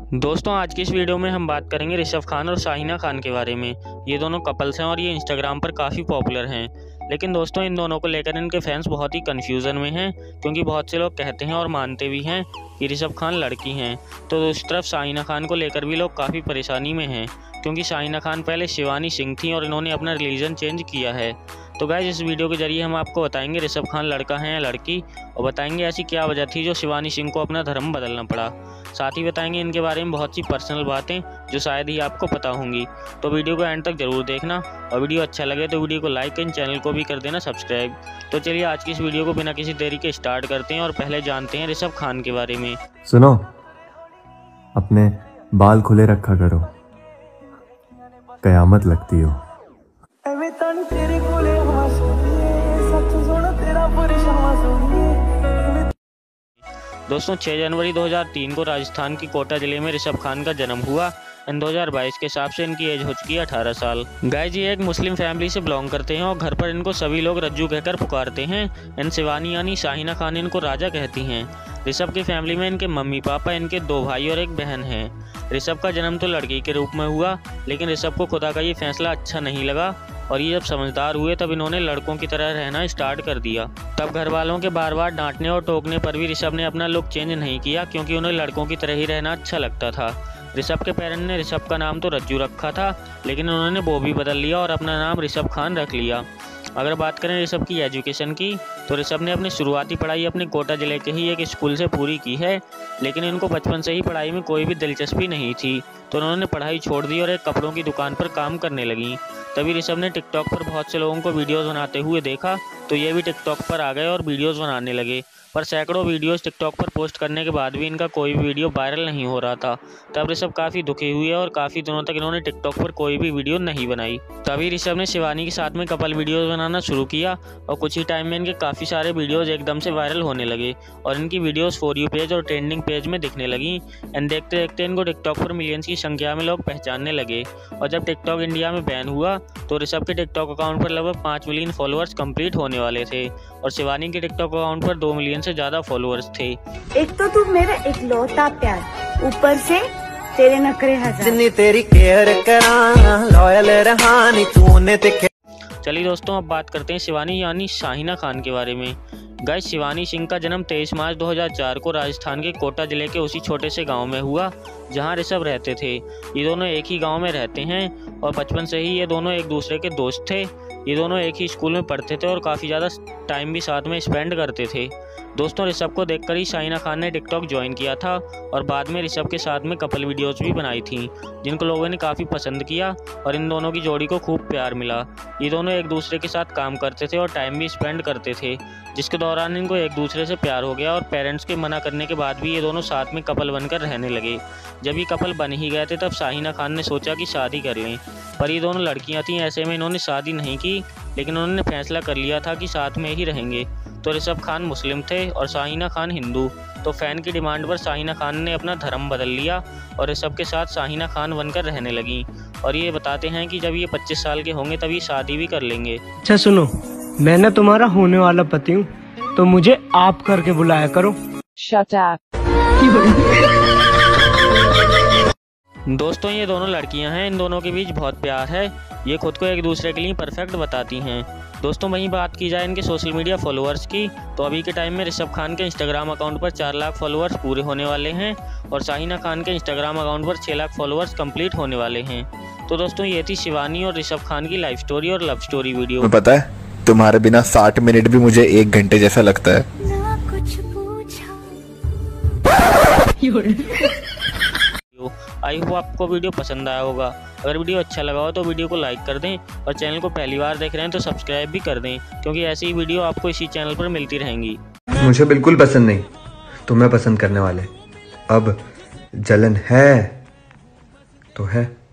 दोस्तों आज की इस वीडियो में हम बात करेंगे ऋषभ खान और शाहीना खान के बारे में। ये दोनों कपल्स हैं और ये इंस्टाग्राम पर काफ़ी पॉपुलर हैं। लेकिन दोस्तों इन दोनों को लेकर इनके फैंस बहुत ही कन्फ्यूज़न में हैं, क्योंकि बहुत से लोग कहते हैं और मानते भी हैं कि ऋषभ खान लड़की हैं, तो दूसरी तरफ शाहीना खान को लेकर भी लोग काफ़ी परेशानी में हैं, क्योंकि शाहीना खान पहले शिवानी सिंह थी और इन्होंने अपना रिलीजन चेंज किया है। तो गाइस इस वीडियो के जरिए हम आपको बताएंगे ऋषभ खान लड़का है या लड़की, और बताएंगे ऐसी क्या वजह थी जो शिवानी सिंह को अपना धर्म बदलना पड़ा। साथ ही बताएंगे इनके बारे में बहुत सी पर्सनल बातें जो शायद ही आपको पता होंगी। तो वीडियो को एंड तक जरूर देखना, और वीडियो अच्छा लगे तो वीडियो को लाइक एंड चैनल को भी कर देना सब्सक्राइब। तो चलिए आज की इस वीडियो को बिना किसी देरी के स्टार्ट करते हैं और पहले जानते हैं ऋषभ खान के बारे में। सुनो, अपने बाल खुले रखा करो, कयामत लगती हो। दोस्तों 6 जनवरी 2003 को राजस्थान की कोटा जिले में ऋषभ खान का जन्म हुआ। इन 2022 के हिसाब से इनकी एज हो चुकी है 18 साल। गाइस ये एक मुस्लिम फैमिली से बिलोंग करते हैं और घर पर इनको सभी लोग रज्जू कहकर पुकारते हैं। इन शिवानी यानी शाहीना खान इनको राजा कहती हैं। ऋषभ की फैमिली में इनके मम्मी पापा, इनके 2 भाई और 1 बहन है। ऋषभ का जन्म तो लड़की के रूप में हुआ, लेकिन ऋषभ को खुदा का ये फैसला अच्छा नहीं लगा और ये जब समझदार हुए तब इन्होंने लड़कों की तरह रहना स्टार्ट कर दिया। तब घर वालों के बार बार डांटने और टोकने पर भी ऋषभ ने अपना लुक चेंज नहीं किया, क्योंकि उन्हें लड़कों की तरह ही रहना अच्छा लगता था। ऋषभ के पेरेंट्स ने ऋषभ का नाम तो रज्जू रखा था, लेकिन उन्होंने वो भी बदल लिया और अपना नाम ऋषभ खान रख लिया। अगर बात करें ऋषभ की एजुकेशन की, तो ऋषभ ने अपनी शुरुआती पढ़ाई अपने कोटा जिले के ही एक स्कूल से पूरी की है, लेकिन इनको बचपन से ही पढ़ाई में कोई भी दिलचस्पी नहीं थी, तो उन्होंने पढ़ाई छोड़ दी और एक कपड़ों की दुकान पर काम करने लगी। तभी ऋषभ ने टिकटॉक पर बहुत से लोगों को वीडियोस बनाते हुए देखा, तो ये भी टिकटॉक पर आ गए और वीडियोस बनाने लगे। पर सैकड़ों वीडियोस टिकटॉक पर पोस्ट करने के बाद भी इनका कोई भी वीडियो वायरल नहीं हो रहा था। तब ऋषभ काफ़ी दुखी हुए और काफ़ी दिनों तक इन्होंने टिकटॉक पर कोई भी वीडियो नहीं बनाई। तभी ऋषभ ने शिवानी के साथ में कपल वीडियोस बनाना शुरू किया और कुछ ही टाइम में इनके काफ़ी सारे वीडियोस एकदम से वायरल होने लगे और इनकी वीडियोस फॉर यू पेज और ट्रेंडिंग पेज में दिखने लगी। एंड देखते देखते इनको टिकटॉक पर मिलियंस की संख्या में लोग पहचानने लगे। और जब टिकटॉक इंडिया में बैन हुआ तो ऋषभ के टिकटॉक अकाउंट पर लगभग 5 मिलियन फॉलोअर्स कंप्लीट होने वाले थे और शिवानी के टिकटॉक अकाउंट पर 2 मिलियन से ज़्यादा फॉलोअर्स थे। एक तो तू मेरा इकलौता प्यार, ऊपर से तेरे नखरे हजार। जिन्नी तेरी केयर करा, लॉयल रहानी तूने दिखे। चलिए दोस्तों अब बात करते हैं शिवानी यानी शाहीना खान के बारे में। गाइस शिवानी सिंह का जन्म 23 मार्च 2004 को राजस्थान के कोटा जिले के उसी छोटे से गांव में हुआ जहां ऋषभ रहते थे। ये दोनों एक ही गांव में रहते हैं और बचपन से ही ये दोनों एक दूसरे के दोस्त थे। ये दोनों एक ही स्कूल में पढ़ते थे और काफ़ी ज़्यादा टाइम भी साथ में स्पेंड करते थे। दोस्तों ऋषभ को देखकर ही शाहीना खान ने टिकटॉक ज्वाइन किया था और बाद में ऋषभ के साथ में कपल वीडियोस भी बनाई थी, जिनको लोगों ने काफ़ी पसंद किया और इन दोनों की जोड़ी को खूब प्यार मिला। ये दोनों एक दूसरे के साथ काम करते थे और टाइम भी स्पेंड करते थे, जिसके दौरान इनको एक दूसरे से प्यार हो गया और पेरेंट्स के मना करने के बाद भी ये दोनों साथ में कपल बनकर रहने लगे। जब ये कपल बन ही गए थे तब शाहीना खान ने सोचा कि शादी कर लें, पर ये दोनों लड़कियां थीं, ऐसे में इन्होंने शादी नहीं की, लेकिन उन्होंने फैसला कर लिया था कि साथ में ही रहेंगे। तो ऋषभ खान मुस्लिम थे और शाहीना खान हिंदू, तो फैन की डिमांड पर शाहीना खान ने अपना धर्म बदल लिया और ऋषभ के साथ शाहीना खान बनकर रहने लगी। और ये बताते हैं कि जब ये 25 साल के होंगे तब ये शादी भी कर लेंगे। अच्छा सुनो, मैं ना तुम्हारा होने वाला पति हूँ, तो मुझे आप करके बुलाया करो। Shut up. दोस्तों ये दोनों लड़कियां हैं, इन दोनों के बीच बहुत प्यार है। ये खुद को एक दूसरे के लिए परफेक्ट बताती हैं। दोस्तों वहीं बात की जाए इनके सोशल मीडिया फॉलोअर्स की, तो अभी के टाइम में ऋषभ खान के इंस्टाग्राम अकाउंट पर 4 लाख फॉलोअर्स पूरे होने वाले हैं और शाहीना खान के इंस्टाग्राम अकाउंट पर 6 लाख फॉलोअर्स कंप्लीट होने वाले हैं। तो दोस्तों ये थी शिवानी और ऋषभ खान की लाइफ स्टोरी और लव स्टोरी वीडियो। पता है तुम्हारे बिना 60 मिनट भी मुझे 1 घंटे जैसा लगता है। आई होप आपको वीडियो पसंद आया होगा। अगर वीडियो अच्छा लगा हो तो वीडियो को लाइक कर दें और चैनल को पहली बार देख रहे हैं तो सब्सक्राइब भी कर दें, क्योंकि ऐसी ही वीडियो आपको इसी चैनल पर मिलती रहेंगी। मुझे बिल्कुल पसंद नहीं, तुम्हें पसंद करने वाले। अब जलन है तो है।